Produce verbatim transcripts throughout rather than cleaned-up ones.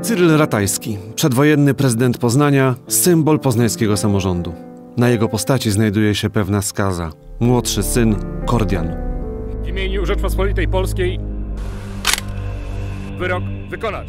Cyryl Ratajski, przedwojenny prezydent Poznania, symbol poznańskiego samorządu. Na jego postaci znajduje się pewna skaza. Młodszy syn Kordian. W imieniu Rzeczpospolitej Polskiej wyrok wykonać.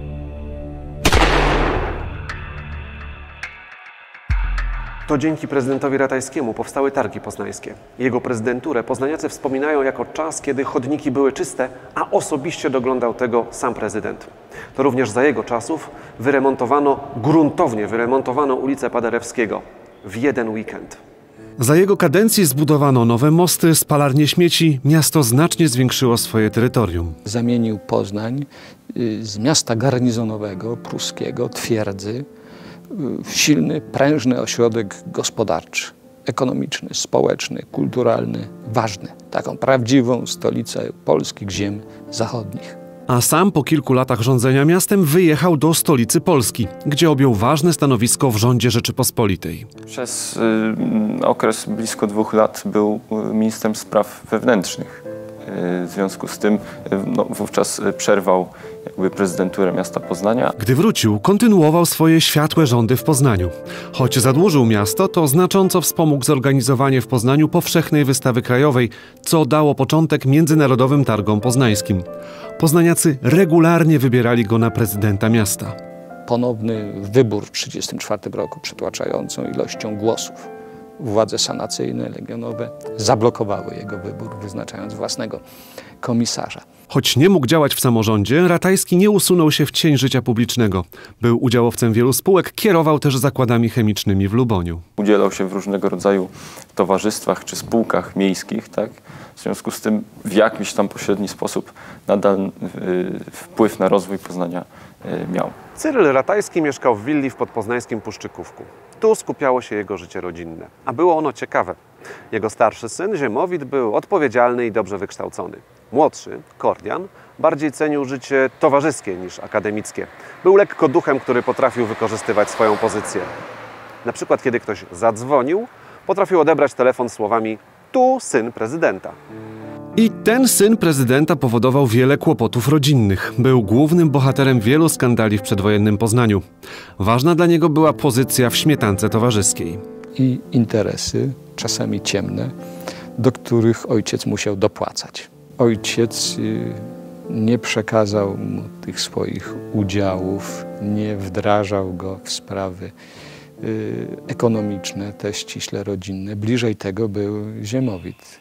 To dzięki prezydentowi Ratajskiemu powstały targi poznańskie. Jego prezydenturę poznaniacy wspominają jako czas, kiedy chodniki były czyste, a osobiście doglądał tego sam prezydent. To również za jego czasów wyremontowano, gruntownie wyremontowano ulicę Paderewskiego w jeden weekend. Za jego kadencji zbudowano nowe mosty, spalarnie śmieci, miasto znacznie zwiększyło swoje terytorium. Zamienił Poznań z miasta garnizonowego, pruskiego, twierdzy, w silny, prężny ośrodek gospodarczy, ekonomiczny, społeczny, kulturalny, ważny. Taką prawdziwą stolicę polskich ziem zachodnich. A sam po kilku latach rządzenia miastem wyjechał do stolicy Polski, gdzie objął ważne stanowisko w rządzie Rzeczypospolitej. Przez y, okres blisko dwóch lat był ministrem spraw wewnętrznych. W związku z tym no, wówczas przerwał jakby prezydenturę miasta Poznania. Gdy wrócił, kontynuował swoje światłe rządy w Poznaniu. Choć zadłużył miasto, to znacząco wspomógł zorganizowanie w Poznaniu powszechnej wystawy krajowej, co dało początek międzynarodowym targom poznańskim. Poznaniacy regularnie wybierali go na prezydenta miasta. Ponowny wybór w tysiąc dziewięćset trzydziestym czwartym roku przytłaczającą ilością głosów. Władze sanacyjne, legionowe zablokowały jego wybór, wyznaczając własnego komisarza. Choć nie mógł działać w samorządzie, Ratajski nie usunął się w cień życia publicznego. Był udziałowcem wielu spółek, kierował też zakładami chemicznymi w Luboniu. Udzielał się w różnego rodzaju towarzystwach czy spółkach miejskich, tak? W związku z tym w jakiś tam pośredni sposób nadal y, wpływ na rozwój Poznania y, miał. Cyryl Ratajski mieszkał w willi w podpoznańskim Puszczykówku. Tu skupiało się jego życie rodzinne, a było ono ciekawe. Jego starszy syn, Ziemowit, był odpowiedzialny i dobrze wykształcony. Młodszy, Kordian, bardziej cenił życie towarzyskie niż akademickie. Był lekko duchem, który potrafił wykorzystywać swoją pozycję. Na przykład, kiedy ktoś zadzwonił, potrafił odebrać telefon słowami: tu syn prezydenta. I ten syn prezydenta powodował wiele kłopotów rodzinnych. Był głównym bohaterem wielu skandali w przedwojennym Poznaniu. Ważna dla niego była pozycja w śmietance towarzyskiej. I interesy, czasami ciemne, do których ojciec musiał dopłacać. Ojciec nie przekazał mu tych swoich udziałów, nie wdrażał go w sprawy ekonomiczne, te ściśle rodzinne. Bliżej tego był Ziemowit.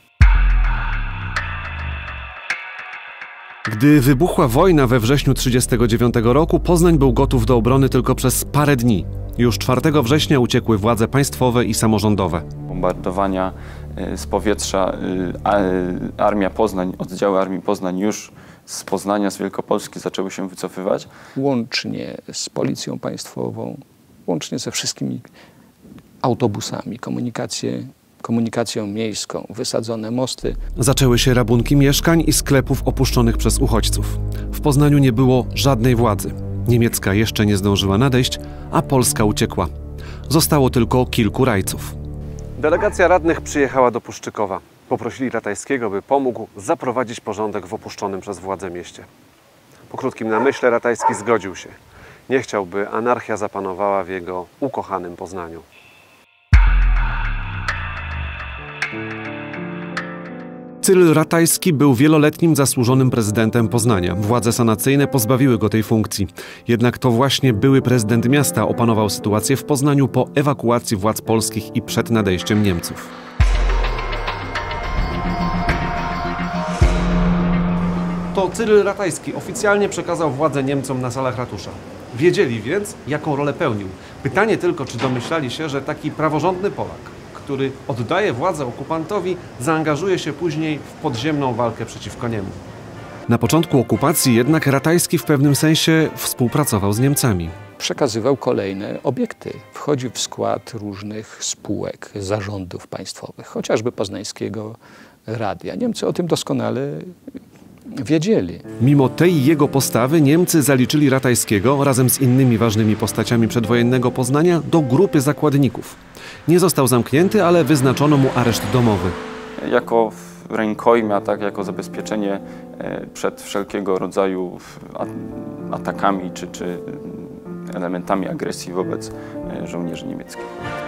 Gdy wybuchła wojna we wrześniu tysiąc dziewięćset trzydziestego dziewiątego roku, Poznań był gotów do obrony tylko przez parę dni. Już czwartego września uciekły władze państwowe i samorządowe. Bombardowania z powietrza, Armia Poznań, oddziały Armii Poznań już z Poznania, z Wielkopolski zaczęły się wycofywać. Łącznie z Policją Państwową, łącznie ze wszystkimi autobusami, komunikację komunikacją miejską, wysadzone mosty. Zaczęły się rabunki mieszkań i sklepów opuszczonych przez uchodźców. W Poznaniu nie było żadnej władzy. Niemiecka jeszcze nie zdążyła nadejść, a Polska uciekła. Zostało tylko kilku rajców. Delegacja radnych przyjechała do Puszczykowa. Poprosili Ratajskiego, by pomógł zaprowadzić porządek w opuszczonym przez władzę mieście. Po krótkim namyśle Ratajski zgodził się. Nie chciał, by anarchia zapanowała w jego ukochanym Poznaniu. Cyryl Ratajski był wieloletnim zasłużonym prezydentem Poznania. Władze sanacyjne pozbawiły go tej funkcji. Jednak to właśnie były prezydent miasta opanował sytuację w Poznaniu po ewakuacji władz polskich i przed nadejściem Niemców. To Cyryl Ratajski oficjalnie przekazał władzę Niemcom na salach ratusza. Wiedzieli więc, jaką rolę pełnił. Pytanie tylko, czy domyślali się, że taki praworządny Polak, który oddaje władzę okupantowi, zaangażuje się później w podziemną walkę przeciwko niemu. Na początku okupacji jednak Ratajski w pewnym sensie współpracował z Niemcami. Przekazywał kolejne obiekty. Wchodził w skład różnych spółek, zarządów państwowych, chociażby Poznańskiego Radia. Niemcy o tym doskonale wiedzieli. Mimo tej jego postawy Niemcy zaliczyli Ratajskiego razem z innymi ważnymi postaciami przedwojennego Poznania do grupy zakładników. Nie został zamknięty, ale wyznaczono mu areszt domowy. Jako rękojmia, tak, jako zabezpieczenie przed wszelkiego rodzaju atakami czy, czy elementami agresji wobec żołnierzy niemieckich.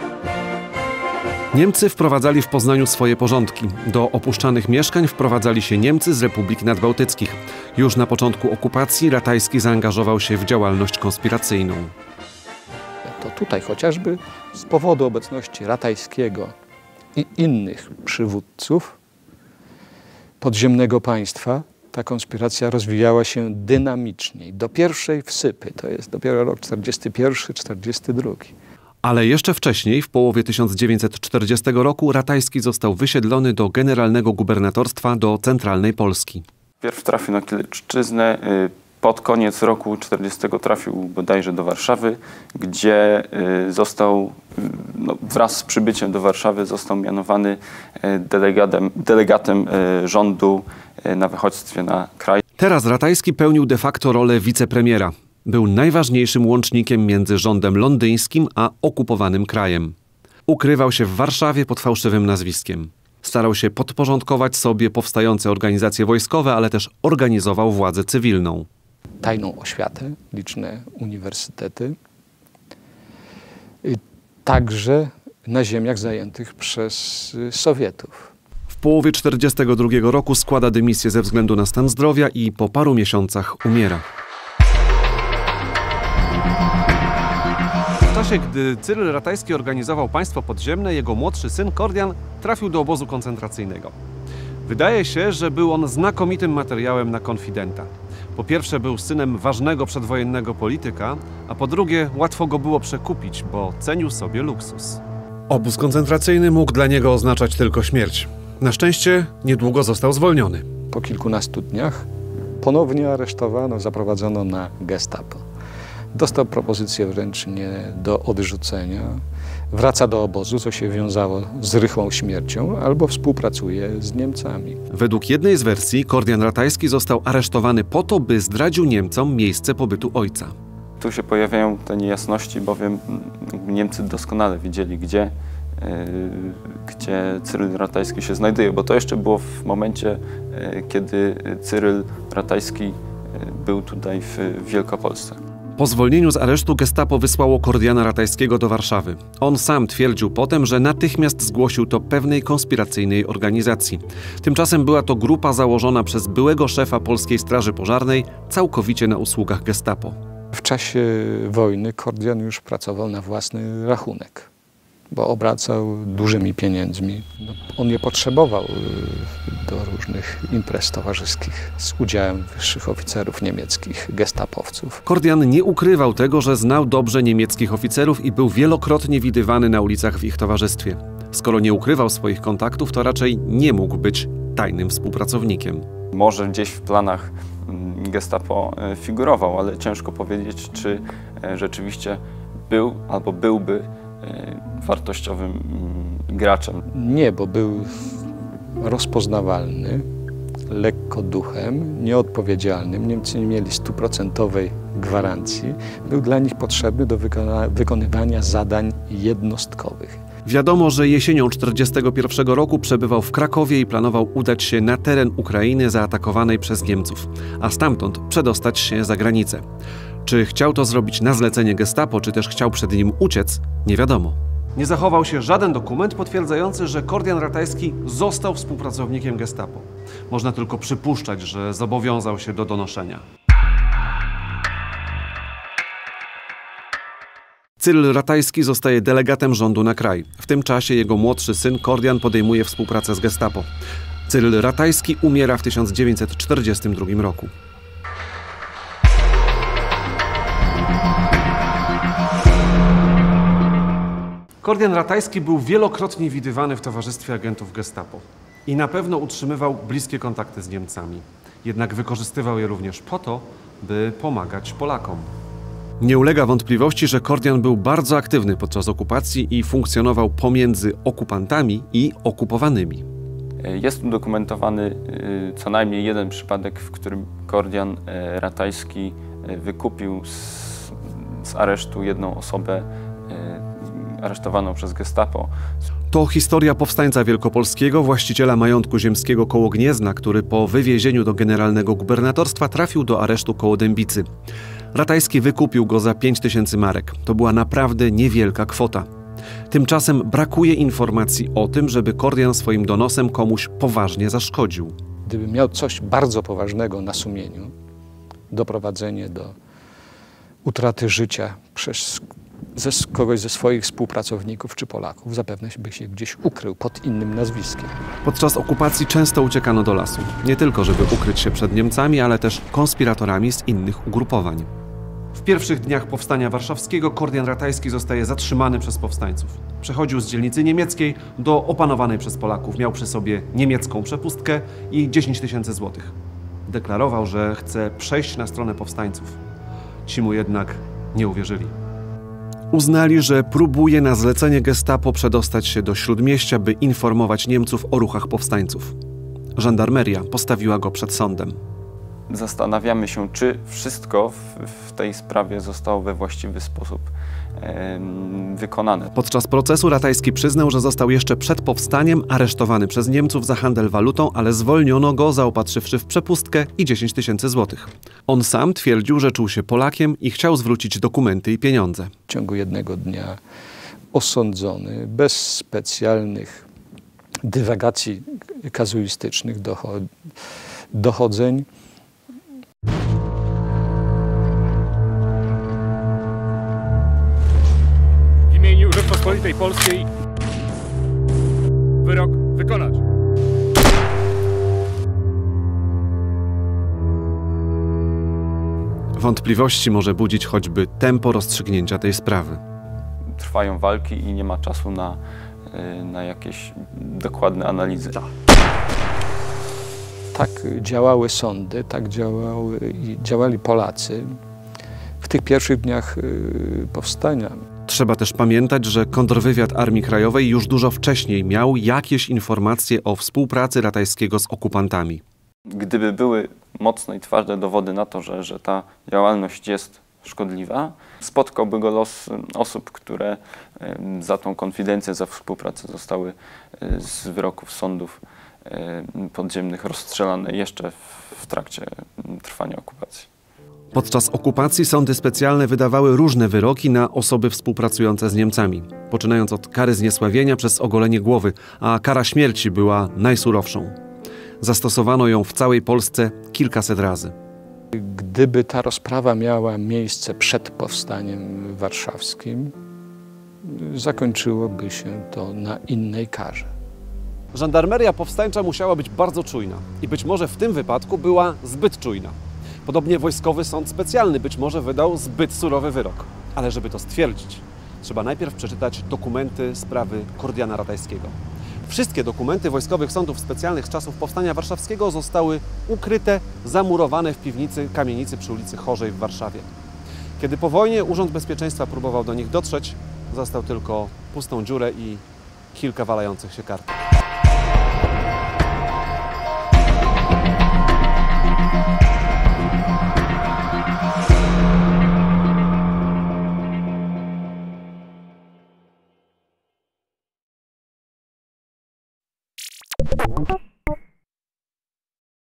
Niemcy wprowadzali w Poznaniu swoje porządki. Do opuszczanych mieszkań wprowadzali się Niemcy z republik nadbałtyckich. Już na początku okupacji Ratajski zaangażował się w działalność konspiracyjną. To tutaj chociażby z powodu obecności Ratajskiego i innych przywódców podziemnego państwa ta konspiracja rozwijała się dynamiczniej. Do pierwszej wsypy, to jest dopiero rok czterdziesty pierwszy czterdziesty drugi. Ale jeszcze wcześniej, w połowie tysiąc dziewięćset czterdziestego roku, Ratajski został wysiedlony do generalnego gubernatorstwa do centralnej Polski. Pierw trafił na Kiliczyznę, pod koniec roku czterdziestego trafił bodajże do Warszawy, gdzie został, no, wraz z przybyciem do Warszawy został mianowany delegatem, delegatem rządu na wychodźstwie na kraj. Teraz Ratajski pełnił de facto rolę wicepremiera. Był najważniejszym łącznikiem między rządem londyńskim a okupowanym krajem. Ukrywał się w Warszawie pod fałszywym nazwiskiem. Starał się podporządkować sobie powstające organizacje wojskowe, ale też organizował władzę cywilną. Tajną oświatę, liczne uniwersytety, także na ziemiach zajętych przez Sowietów. W połowie tysiąc dziewięćset czterdziestego drugiego roku składa dymisję ze względu na stan zdrowia i po paru miesiącach umiera. W czasie, gdy Cyryl Ratajski organizował państwo podziemne, jego młodszy syn Kordian trafił do obozu koncentracyjnego. Wydaje się, że był on znakomitym materiałem na konfidenta. Po pierwsze, był synem ważnego przedwojennego polityka, a po drugie, łatwo go było przekupić, bo cenił sobie luksus. Obóz koncentracyjny mógł dla niego oznaczać tylko śmierć. Na szczęście niedługo został zwolniony. Po kilkunastu dniach ponownie aresztowano, zaprowadzono na gestapo. Dostał propozycję wręcz nie do odrzucenia. Wraca do obozu, co się wiązało z rychłą śmiercią, albo współpracuje z Niemcami. Według jednej z wersji Kordian Ratajski został aresztowany po to, by zdradził Niemcom miejsce pobytu ojca. Tu się pojawiają te niejasności, bowiem Niemcy doskonale wiedzieli, gdzie, yy, gdzie Cyryl Ratajski się znajduje, bo to jeszcze było w momencie, yy, kiedy Cyryl Ratajski yy, był tutaj w Wielkopolsce. Po zwolnieniu z aresztu gestapo wysłało Kordiana Ratajskiego do Warszawy. On sam twierdził potem, że natychmiast zgłosił to pewnej konspiracyjnej organizacji. Tymczasem była to grupa założona przez byłego szefa Polskiej Straży Pożarnej, całkowicie na usługach gestapo. W czasie wojny Kordian już pracował na własny rachunek, bo obracał dużymi pieniędzmi. No, on je potrzebował do różnych imprez towarzyskich z udziałem wyższych oficerów niemieckich, gestapowców. Kordian nie ukrywał tego, że znał dobrze niemieckich oficerów i był wielokrotnie widywany na ulicach w ich towarzystwie. Skoro nie ukrywał swoich kontaktów, to raczej nie mógł być tajnym współpracownikiem. Może gdzieś w planach gestapo figurował, ale ciężko powiedzieć, czy rzeczywiście był albo byłby wartościowym graczem. Nie, bo był rozpoznawalny, lekko duchem, nieodpowiedzialnym. Niemcy nie mieli stuprocentowej gwarancji. Był dla nich potrzebny do wykona- wykonywania zadań jednostkowych. Wiadomo, że jesienią tysiąc dziewięćset czterdziestego pierwszego roku przebywał w Krakowie i planował udać się na teren Ukrainy zaatakowanej przez Niemców, a stamtąd przedostać się za granicę. Czy chciał to zrobić na zlecenie gestapo, czy też chciał przed nim uciec, nie wiadomo. Nie zachował się żaden dokument potwierdzający, że Kordian Ratajski został współpracownikiem gestapo. Można tylko przypuszczać, że zobowiązał się do donoszenia. Cyryl Ratajski zostaje delegatem rządu na kraj. W tym czasie jego młodszy syn Kordian podejmuje współpracę z gestapo. Cyryl Ratajski umiera w tysiąc dziewięćset czterdziestym drugim roku. Kordian Ratajski był wielokrotnie widywany w towarzystwie agentów gestapo i na pewno utrzymywał bliskie kontakty z Niemcami. Jednak wykorzystywał je również po to, by pomagać Polakom. Nie ulega wątpliwości, że Kordian był bardzo aktywny podczas okupacji i funkcjonował pomiędzy okupantami i okupowanymi. Jest udokumentowany co najmniej jeden przypadek, w którym Kordian Ratajski wykupił z, z aresztu jedną osobę, aresztowano przez gestapo. To historia powstańca wielkopolskiego, właściciela majątku ziemskiego koło Gniezna, który po wywiezieniu do generalnego gubernatorstwa trafił do aresztu koło Dębicy. Ratajski wykupił go za pięć tysięcy marek. To była naprawdę niewielka kwota. Tymczasem brakuje informacji o tym, żeby Kordian swoim donosem komuś poważnie zaszkodził. Gdyby miał coś bardzo poważnego na sumieniu, doprowadzenie do utraty życia przez ze, kogoś ze swoich współpracowników czy Polaków, zapewne by się gdzieś ukrył pod innym nazwiskiem. Podczas okupacji często uciekano do lasu. Nie tylko, żeby ukryć się przed Niemcami, ale też konspiratorami z innych ugrupowań. W pierwszych dniach powstania warszawskiego Kordian Ratajski zostaje zatrzymany przez powstańców. Przechodził z dzielnicy niemieckiej do opanowanej przez Polaków. Miał przy sobie niemiecką przepustkę i dziesięć tysięcy złotych. Deklarował, że chce przejść na stronę powstańców. Ci mu jednak nie uwierzyli. Uznali, że próbuje na zlecenie gestapo przedostać się do Śródmieścia, by informować Niemców o ruchach powstańców. Żandarmeria postawiła go przed sądem. Zastanawiamy się, czy wszystko w, w tej sprawie zostało we właściwy sposób e, wykonane. Podczas procesu Ratajski przyznał, że został jeszcze przed powstaniem aresztowany przez Niemców za handel walutą, ale zwolniono go, zaopatrzywszy w przepustkę i dziesięć tysięcy złotych. On sam twierdził, że czuł się Polakiem i chciał zwrócić dokumenty i pieniądze. W ciągu jednego dnia osądzony, bez specjalnych dywagacji kazuistycznych, docho- dochodzeń, W imieniu Rzeczpospolitej Polskiej wyrok wykonać. Wątpliwości może budzić choćby tempo rozstrzygnięcia tej sprawy. Trwają walki i nie ma czasu na, y, na jakieś dokładne analizy. tak działały sądy, tak działały, działali Polacy w tych pierwszych dniach y, powstania. Trzeba też pamiętać, że kontrwywiad Armii Krajowej już dużo wcześniej miał jakieś informacje o współpracy Ratajskiego z okupantami. Gdyby były mocne i twarde dowody na to, że, że ta działalność jest szkodliwa, spotkałby go los osób, które za tą konfidencję, za współpracę zostały z wyroków sądów podziemnych rozstrzelane jeszcze w trakcie trwania okupacji. Podczas okupacji sądy specjalne wydawały różne wyroki na osoby współpracujące z Niemcami, poczynając od kary zniesławienia przez ogolenie głowy, a kara śmierci była najsurowszą. Zastosowano ją w całej Polsce kilkaset razy. Gdyby ta rozprawa miała miejsce przed powstaniem warszawskim, zakończyłoby się to na innej karze. Żandarmeria powstańcza musiała być bardzo czujna i być może w tym wypadku była zbyt czujna. Podobnie wojskowy sąd specjalny być może wydał zbyt surowy wyrok. Ale żeby to stwierdzić, trzeba najpierw przeczytać dokumenty sprawy Kordiana Ratajskiego. Wszystkie dokumenty wojskowych sądów specjalnych z czasów powstania warszawskiego zostały ukryte, zamurowane w piwnicy kamienicy przy ulicy Chorzej w Warszawie. Kiedy po wojnie Urząd Bezpieczeństwa próbował do nich dotrzeć, zastał tylko pustą dziurę i kilka walających się kartek. Thank you.